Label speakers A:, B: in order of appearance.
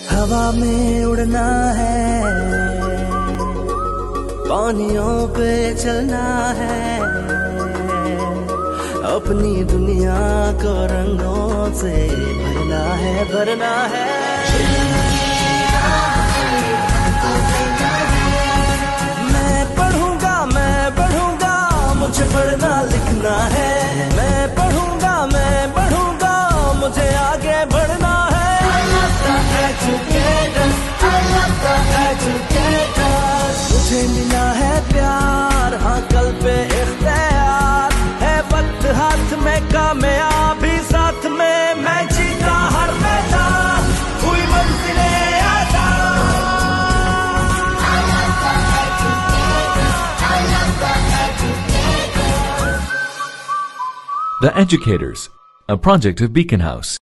A: हवा में उड़ना है, पानियों पे चलना है, अपनी दुनिया को रंगों से भरना है, भरना है। मैं पढ़ूंगा, मैं बढ़ूंगा, मुझे पढ़ना लिखना है। मैं पढ़ूंगा, मैं बढ़ूंगा, मुझे आगे बढ़ना है। I love the educators, I love the educators। मुझे मिला है प्यार, हाँ कल पे इख्तियार है, वक्त हाथ में, कामयाबी साथ में, मैं जीता हर मैदान, हुई मंजिलें आसान। I love the educators, I love the educators।
B: The Educators, a project of Beacon House.